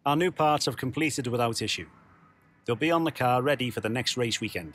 Our new parts have completed without issue. They'll be on the car ready for the next race weekend.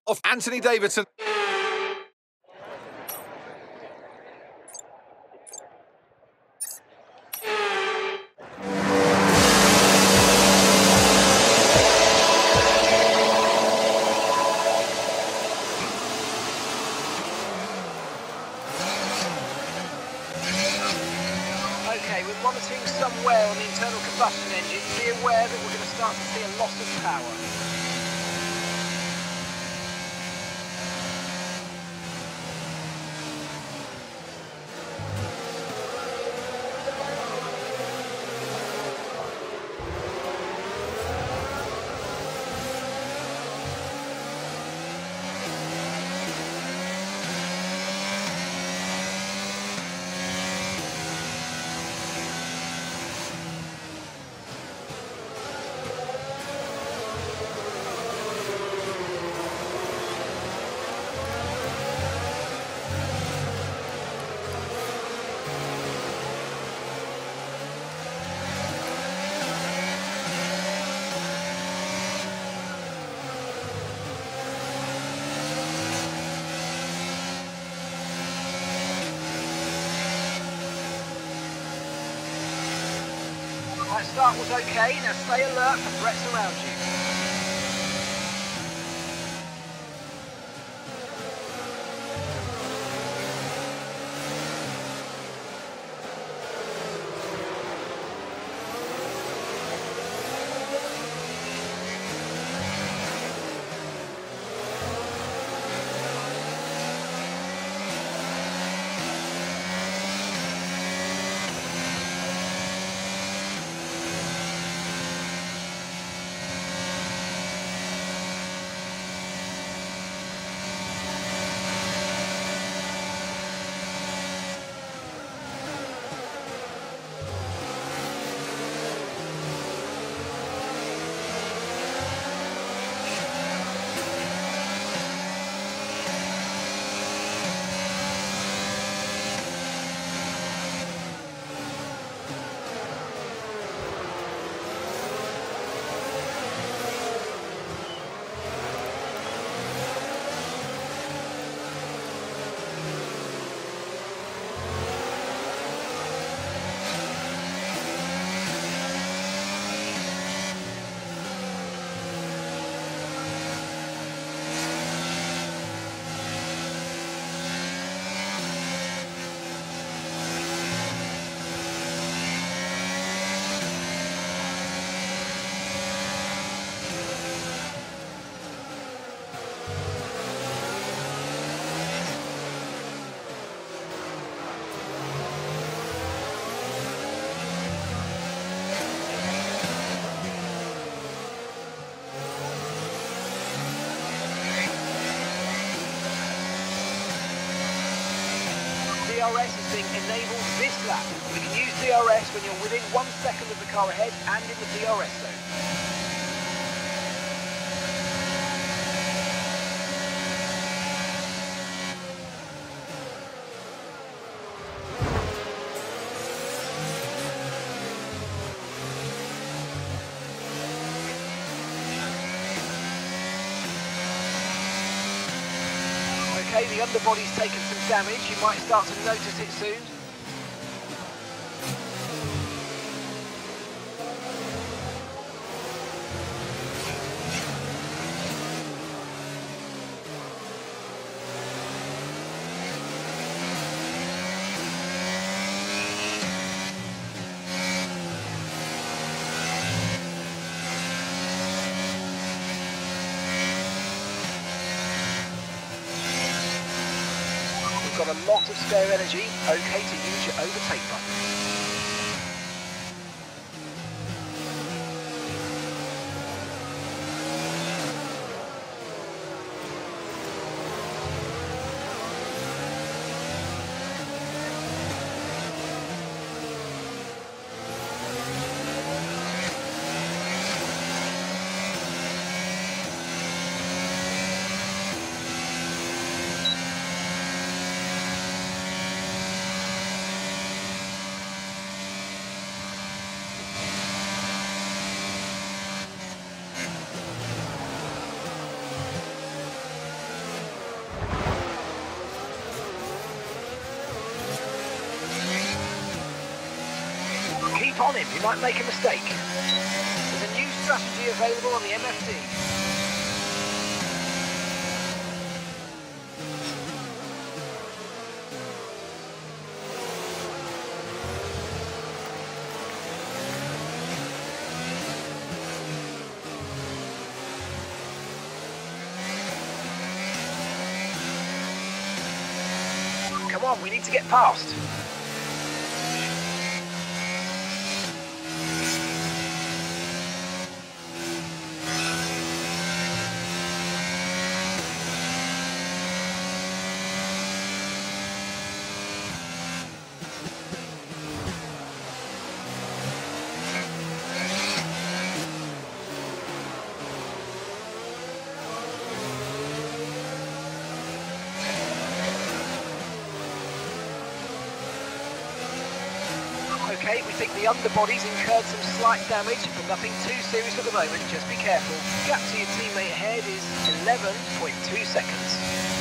of Anthony Davidson. Okay, with monitoring some wear on the internal combustion engine, be aware that we're going to start to see a loss of power. That start was okay, now stay alert for threats around you. DRS is being enabled this lap. You can use DRS when you're within 1 second of the car ahead and in the DRS zone. Okay, the underbody's taken some damage. You might start to notice it soon. Got a lot of spare energy, okay to use your overtake button. keep on him, he might make a mistake. There's a new strategy available on the MFD. Come on, we need to get past. Okay, we think the underbody's incurred some slight damage, but nothing too serious at the moment, just be careful. Gap to your teammate ahead is 11.2 seconds.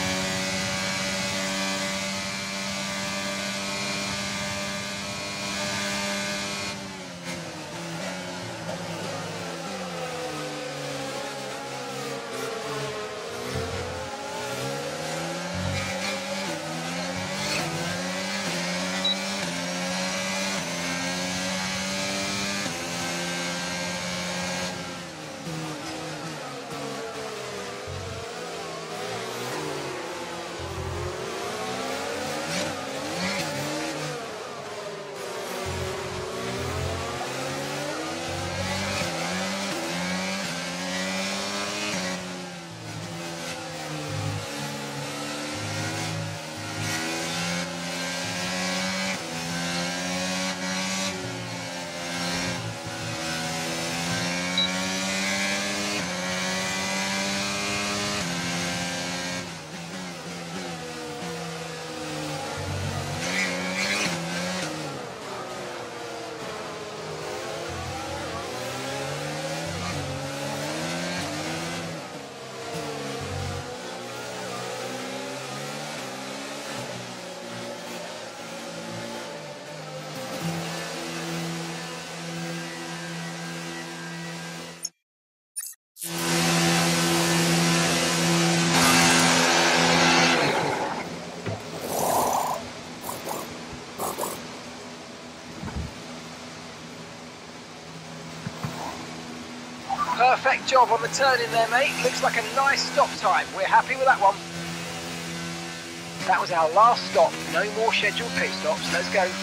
Perfect job on the turn in there, mate. Looks like a nice stop time. We're happy with that one. That was our last stop. No more scheduled pit stops. Let's go.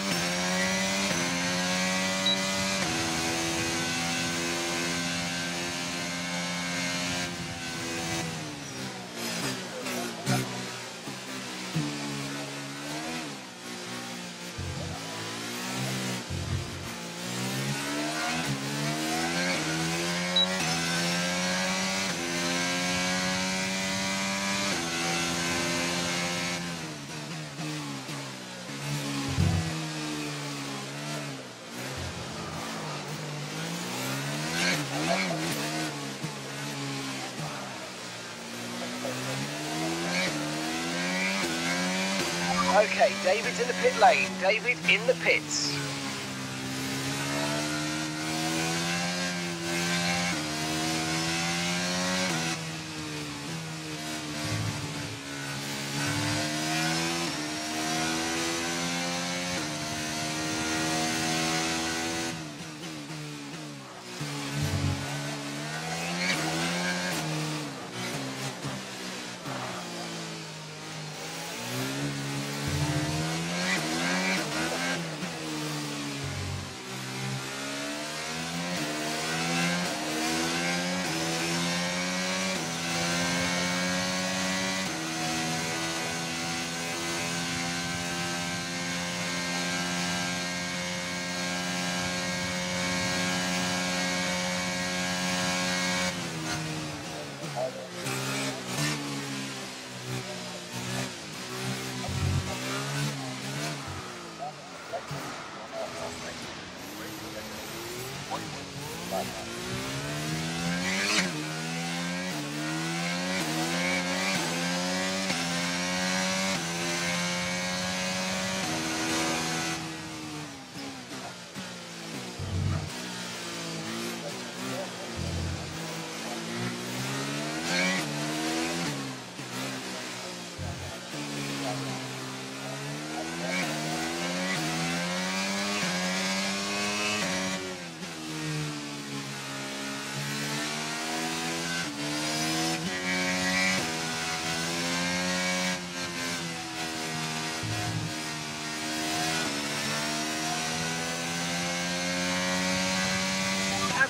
Okay, David's in the pit lane. David in the pits.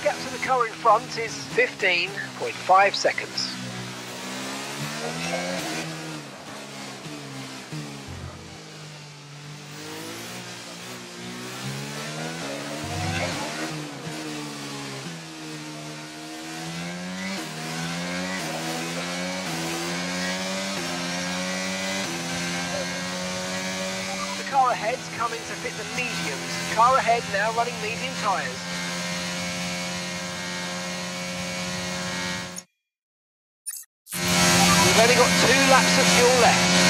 gap to the car in front is 15.5 seconds. Car ahead's coming to fit the mediums. Car ahead now running medium tyres. We've only got 2 laps of fuel left.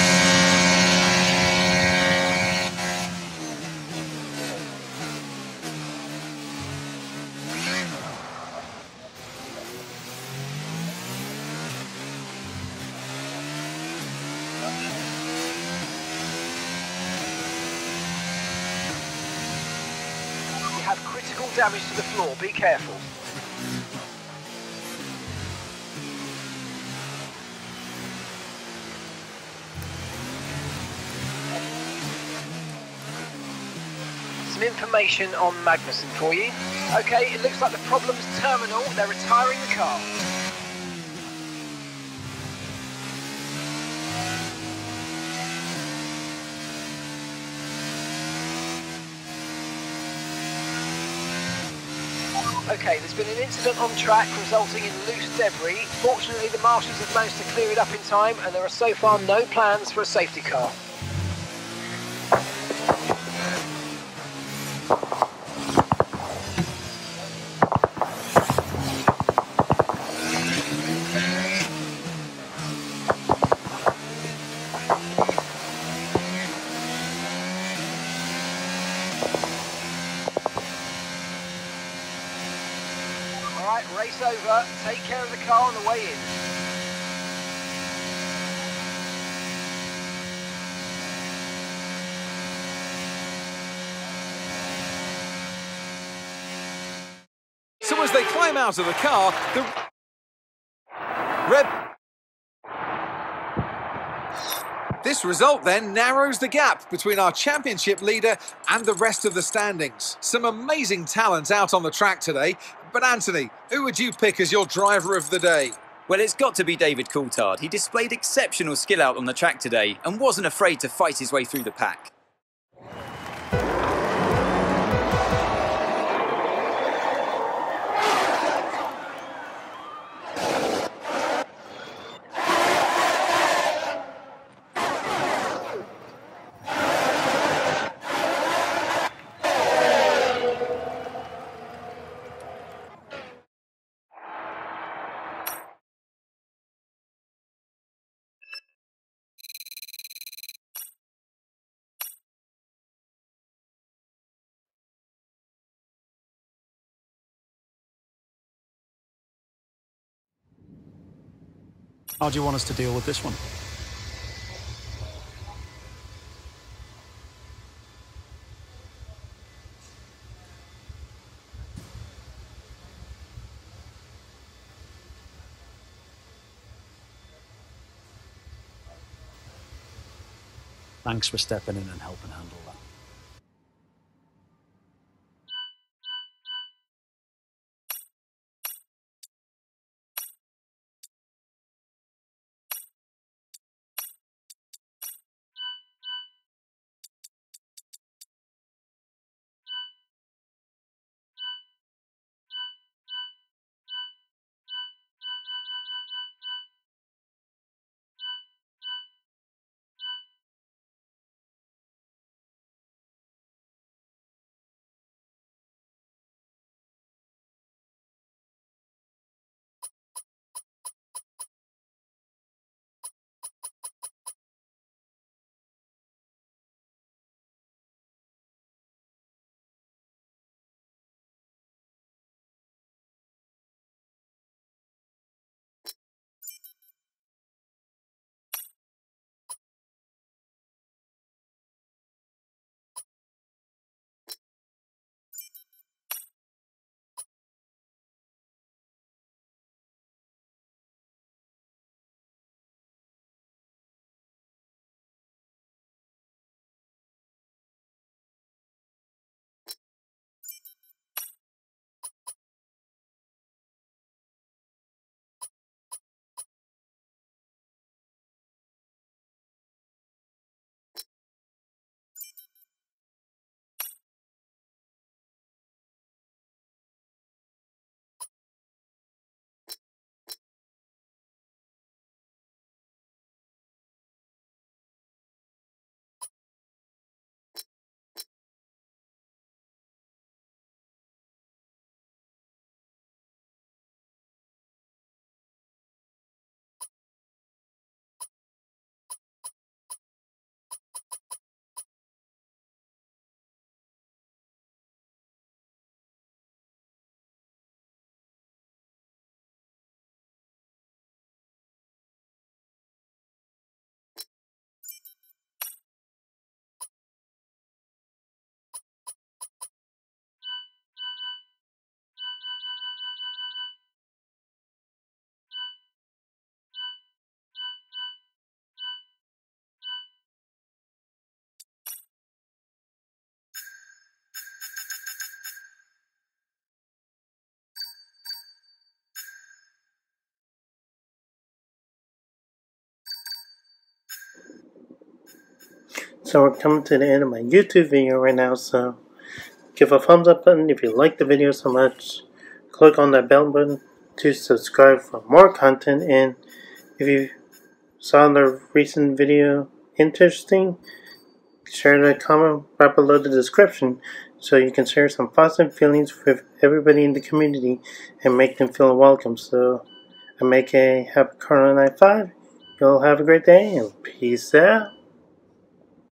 Have critical damage to the floor, be careful. Some information on Magnussen for you. Okay, it looks like the problem's terminal. They're retiring the car. Okay, there's been an incident on track resulting in loose debris. Fortunately, the marshals have managed to clear it up in time and there are so far no plans for a safety car. Alright, race over. Take care of the car on the way in. So as they climb out of the car, the Red... This result then narrows the gap between our championship leader and the rest of the standings. Some amazing talent out on the track today. But Anthony, who would you pick as your driver of the day? Well, it's got to be David Coulthard. He displayed exceptional skill out on the track today and wasn't afraid to fight his way through the pack. How do you want us to deal with this one? Thanks for stepping in and helping handle that. So we're coming to the end of my YouTube video right now, so give a thumbs up button if you like the video so much. Click on that bell button to subscribe for more content, and if you saw the recent video interesting, share the comment right below the description so you can share some thoughts and feelings with everybody in the community and make them feel welcome. So I'm AKA Happy Corona 95. Y'all have a great day and peace out.